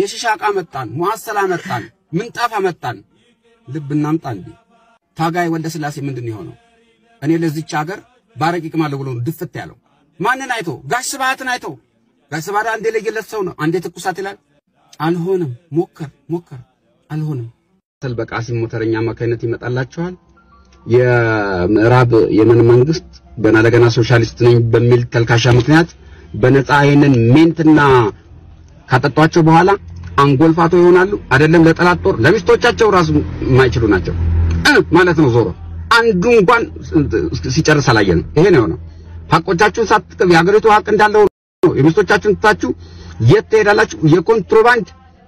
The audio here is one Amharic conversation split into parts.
የሽሻቃ መጣን ሙሐሰላ መጣን ምንጣፍ መጣን ልብና አምጣን ታጋይ ወልደ ስላሴ ምንድነው የሆነው እኔ ለዚች ሀገር ባረቂቅ ማለት ብሎ ድፍት ያለው ማንን አይቶ ጋሽ ስብሐትን አይቶ ጋሽ ስብሐት አንዴ ለየለት ሰው ነው አንዴ ትኩሳት ይላል አልሆነም ሞከር አልሆነም ተልበቃሲም ሞተረኛ ማካይነት ይመጣላችኋል የምዕራብ የመን መንግስት ገና ለገና ሶሻሊስት ነኝ በሚል ተልካሻ ምክንያት በነፃ አይነን ሜንትና ካጠጧቸው በኋላ አንጎልፋቶ ይሆናሉ አይደለም ለጠላት ጦር ለሚስቶቻቸው ራሱ ማይችሉ ናቸው ማለት ነው ዞሮ አንዱ እንኳን ሲጨርስ አላየንም ይሄ ነው ሐቆቻችሁን ሳትቀበሉ ያገሪቱ ሐቅ እንዳለው ነው የሚስቶቻችሁን ታችሁ የት ትሄዳላችሁ የኮንትሮባንድ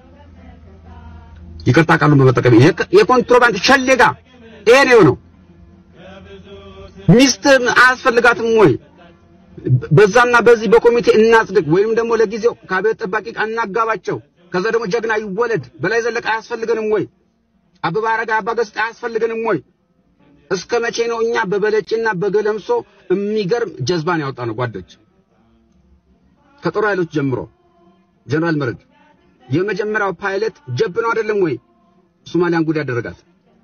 ይቅርታ ቃሉን በመጠቀም የኮንትሮባንድ ሸሌጋ ይሄ ነው ሚስት አያስፈልጋትም ወይ በዛና በዚህ በኮሚቴ እናጽድቅ ወይም ደግሞ ለጊዜው ከቤት ጠባቂ አናጋባቸው ከዛ ደግሞ ጀግና ይወለድ በላይ ዘለቀ አያስፈልገንም ወይ አበባ አረጋ አባገስጥ አያስፈልገንም ወይ እስከ መቼ ነው እኛ በበለጭና በገለምሶ የሚገርም ጀዝባን ያወጣነው ጓደኞች ከጦር ኃይሎች ጀምሮ ጀነራል መረድ የመጀመሪያው ፓይለት ጀብ ነው አይደለም ወይ ሶማሊያን ጉድ ያደረጋት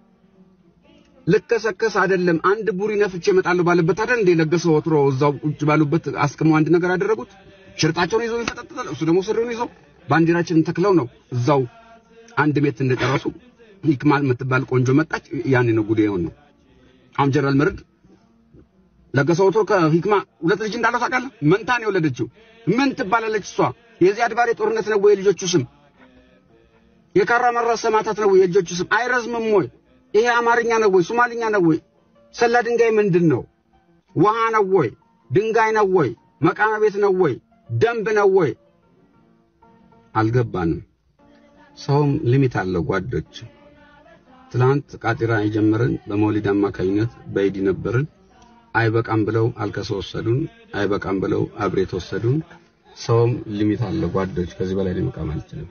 ለከሰከስ አይደለም አንድ ቡሪ ነፍቼ መጣለው ባለበት አይደል እንደ ለገሰው ወትሮ እዛው ቁጭ ባሉበት አስቀሙ አንድ ነገር አደረጉት ሽርጣቸውን ይዘው ይፈጠጣሉ እሱ ደግሞ ስሩን ይዘው ባንዲራችንን ተክለው ነው እዛው አንድ ሜት እንደጨረሱ ይክማል የምትባል ቆንጆ መጣች ያኔ ነው ጉድ የሆነው አሁን ጀነራል መረድ ለገሰው ወትሮ ከሂክማ ሁለት ልጅ እንዳለው ታውቃለህ መንታ ነው የወለደችው ምን ትባላለች እሷ የዚህ አድባሬ ጦርነት ነው ወይ ልጆቹ ስም የካራ መራስ ሰማታት ነው ወይ ልጆቹ ስም አይረዝምም ወይ ይሄ አማርኛ ነው ወይ ሶማሊኛ ነው ወይ ሰላ ድንጋይ ምንድነው ውሃ ነው ወይ ድንጋይ ነው ወይ መቃማ ቤት ነው ወይ ደንብ ነው ወይ አልገባንም ሰውም ሊሚት አለው ጓዶች ትላንት ቃጢራ የጀመረን በመውሊድ አማካኝነት በኢዲ ነበርን አይበቃም ብለው አልከሰወሰዱን አይበቃም ብለው አብሬት ወሰዱን ሰውም ሊሚት አለው ጓዶች ከዚህ በላይ ሊመቃም አልችልም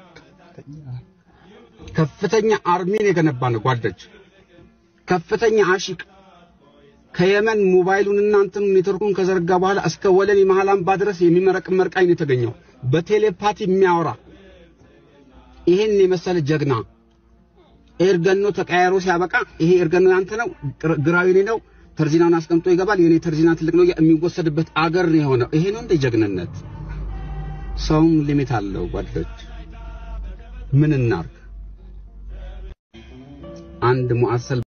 ከፍተኛ አርሚን የገነባነው ጓዶች ከፍተኛ አሽቅ ከየመን ሞባይሉን እናንተም ኔትወርኩን ከዘርጋ በኋላ እስከ ወለኔ መሐላም ባድረስ የሚመረቅ መርቃይ ነው የተገኘው በቴሌፓቲ የሚያወራ ይሄን የመሰለ ጀግና ኤርገኖ ተቀያይሮ ሲያበቃ ይሄ ኤርገኖ ያንተ ነው ግራዊኔ ነው ተርዚናውን አስቀምጦ ይገባል የኔ ተርዚና ትልቅ ነው የሚወሰድበት አገር ነው የሆነው ይሄ ነው እንደ ጀግንነት ሰውም ሊሚት አለው ጓዶች ምን እናርግ አንድ ሙአሰል